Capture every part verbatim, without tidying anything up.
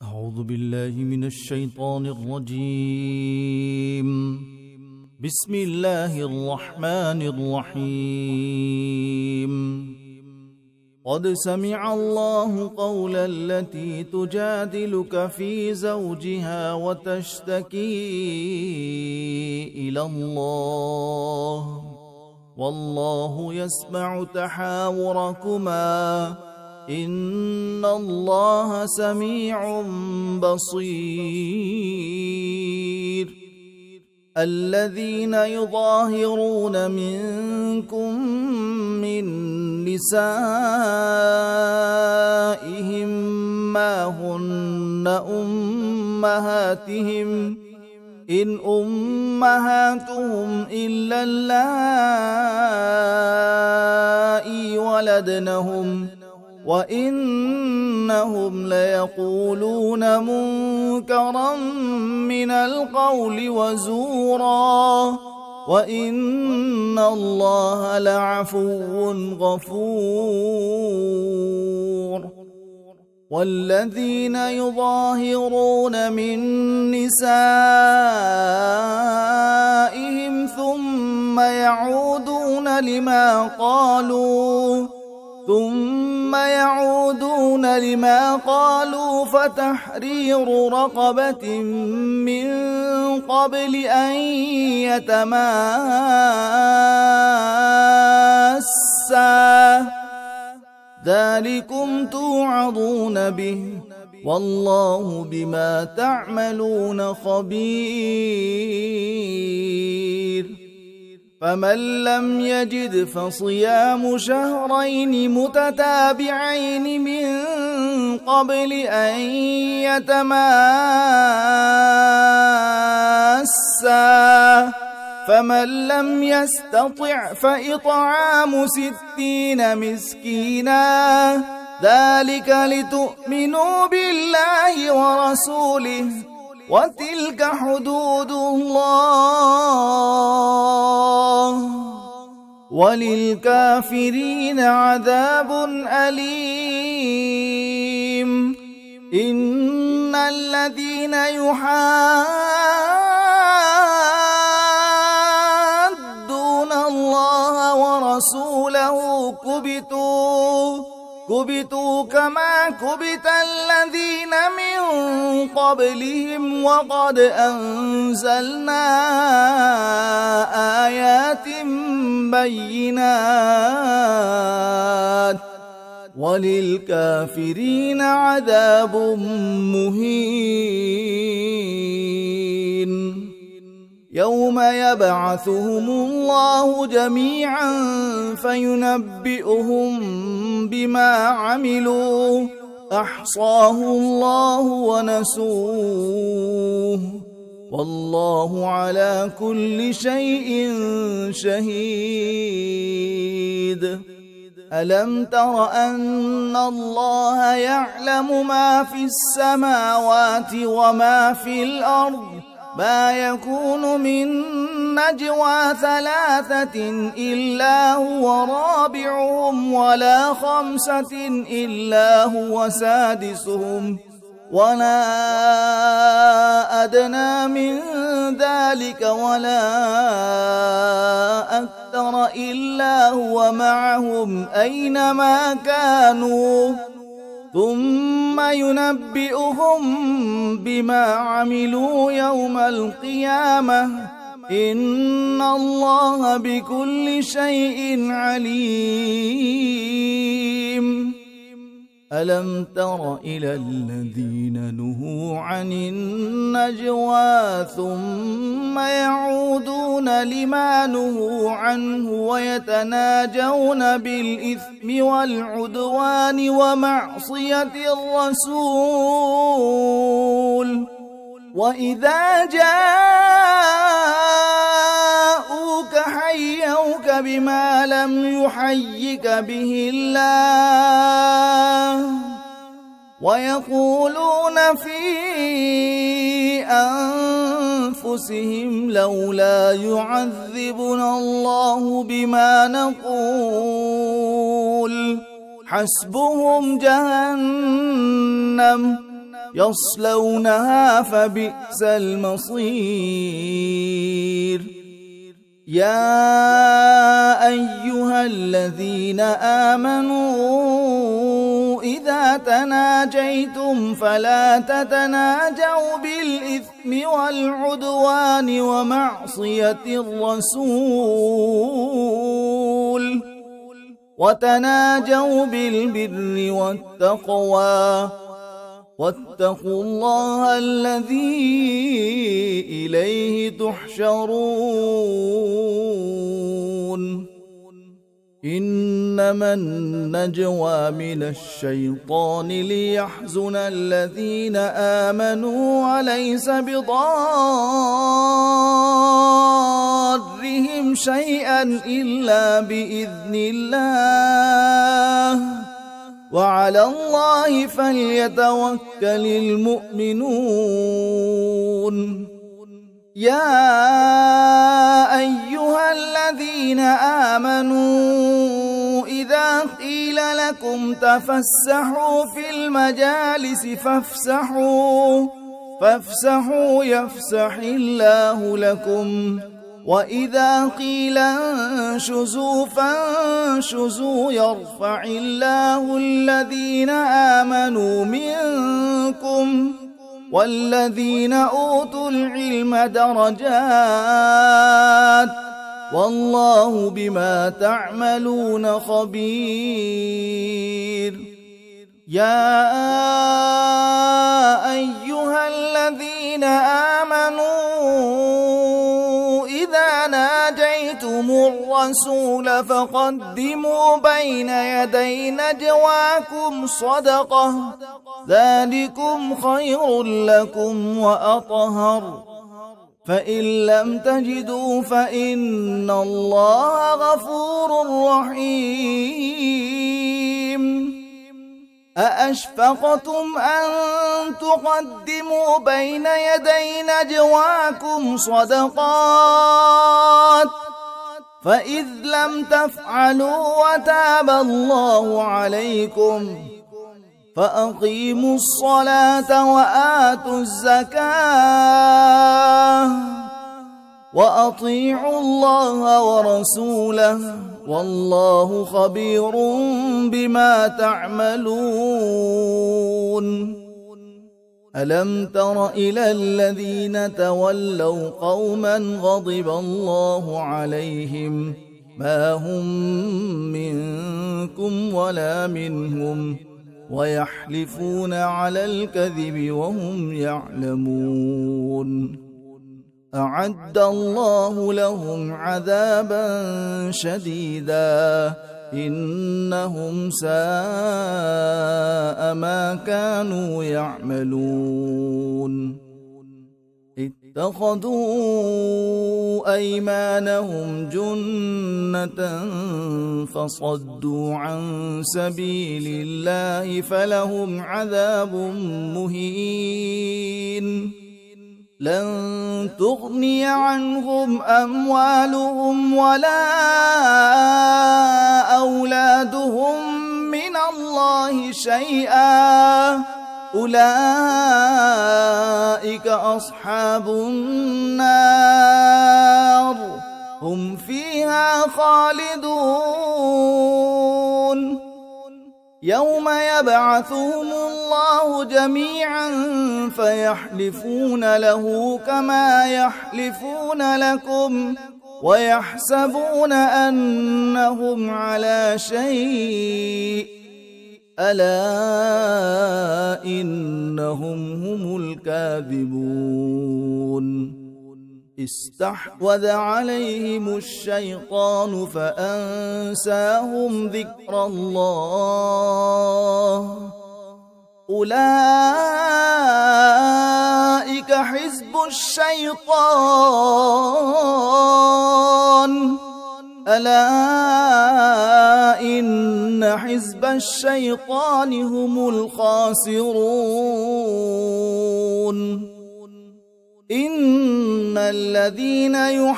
أعوذ بالله من الشيطان الرجيم. بسم الله الرحمن الرحيم. قد سمع الله قول التي تجادلك في زوجها وتشتكي إلى الله والله يسمع تحاوركما إن الله سميع بصير. الذين يظاهرون منكم من نسائهم ما هن أمهاتهم إن أمهاتهم إلا اللائي ولدنهم وإنهم ليقولون منكرا من القول وزورا وإن الله لعفو غفور. والذين يظاهرون من نسائهم ثم يعودون لما قالوا ثم يعودون لما قالوا فتحرير رقبة من قبل أن يتماسا ذلكم توعظون به والله بما تعملون خبير. فمن لم يجد فصيام شهرين متتابعين من قبل أن يتماسا فمن لم يستطع فإطعام ستين مسكينا ذلك لتؤمنوا بالله ورسوله وتلك حدود الله وللكافرين عذاب أليم. إن الذين يحادون الله ورسوله كبتوا كبتوا كما كبت الذين من قبلهم وقد أنزلنا آيات بينات وللكافرين عذاب مهين. يوم يبعثهم الله جميعا فينبئهم بما عملوا أحصاه الله ونسوه والله على كل شيء شهيد. ألم تر أن الله يعلم ما في السماوات وما في الأرض ما يكون من نجوى ثلاثة إلا هو رابعهم ولا خمسة إلا هو سادسهم ولا أدنى من ذلك ولا أكثر إلا هو معهم أينما كانوا ثم ينبئهم بما عملوا يوم القيامة إن الله بكل شيء عليم. ألم تر إلى الذين نهوا عن النجوى ثم يعودون لما نهوا عنه ويتناجون بالإثم والعدوان ومعصية الرسول وإذا جاءوك حيوك بما لم يحيك به الله ويقولون في أنفسهم لولا يعذبنا الله بما نقول حسبهم جهنم يصلونها فبئس المصير. يا أيها الذين آمنوا إذا تناجيتم فلا تتناجوا بالإثم والعدوان ومعصية الرسول، وتناجوا بالبر والتقوى، واتقوا الله الذي إليه تحشرون. إنما النجوى من الشيطان ليحزن الذين آمنوا وليس بضارهم شيئا إلا بإذن الله، وعلى الله فليتوكل المؤمنون. يا أيها الذين آمنوا إذا قيل لكم تفسحوا في المجالس فافسحوا فافسحوا يفسح الله لكم، وإذا قيل انشزوا فانشزوا يرفع الله الذين آمنوا منكم والذين أوتوا العلم درجات، والله بما تعملون خبير. يا أيها الذين آمنوا إذا ناجيتم الرسول فقدموا بين يدي نجواكم صدقة، ذلكم خير لكم وأطهر، فإن لم تجدوا فإن الله غفور رحيم. أأشفقتم أن تقدموا بين يدي نجواكم صدقات، فإذ لم تفعلوا وتاب الله عليكم فأقيموا الصلاة وآتوا الزكاة وأطيعوا الله ورسوله، والله خبير بما تعملون. ألم تر إلى الذين تولوا قوما غضب الله عليهم ما هم منكم ولا منهم ويحلفون على الكذب وهم يعلمون. أعد الله لهم عذابا شديدا إنهم ساء ما كانوا يعملون. اتخذوا أيمانهم جنة فصدوا عن سبيل الله فلهم عذاب مهين. لن تغني عنهم أموالهم ولا أولادهم من الله شيئا، أولئك أصحاب النار هم فيها خالدون. يوم يبعثهم الله جميعا فيحلفون له كما يحلفون لكم ويحسبون أنهم على شيء، ألا إنهم هم الكاذبون. استحوذ عليهم الشيطان فأنساهم ذكر الله، أولئك حزب الشيطان، ألا إن حزب الشيطان هم الخاسرون. إن الذين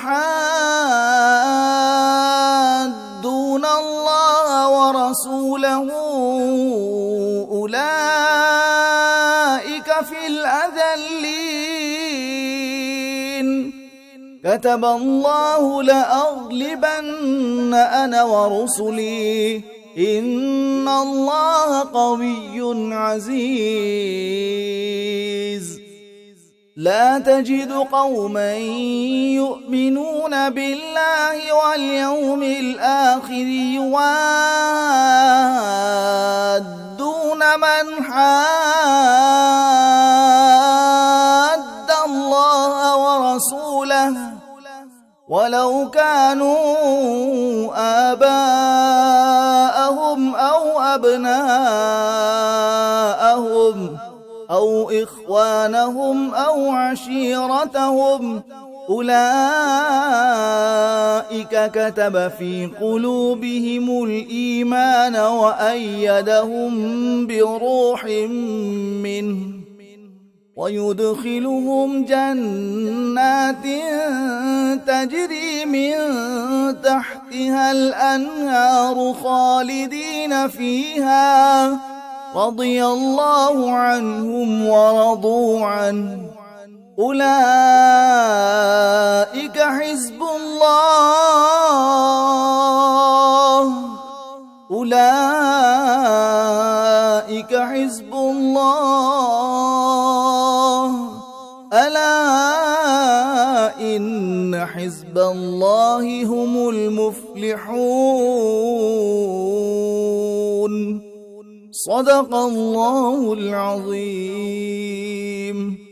يحادون الله ورسوله أولئك في الأذلين كتب الله لأغلبن أنا ورسلي إن الله قوي عزيز لا تجد قوما يؤمنون بالله واليوم الآخر يوادون من حاد الله ورسوله ولو كانوا آباءهم أو أبناءهم أو إخوانهم أو عشيرتهم أولئك كتب في قلوبهم الإيمان وأيدهم بروح منه ويدخلهم جنات تجري من تحتها الأنهار خالدين فيها رضي الله عنهم ورضوا عنه أولئك حزب الله أولئك حزب الله ألا إن حزب الله هم المفلحون صدق الله العظيم.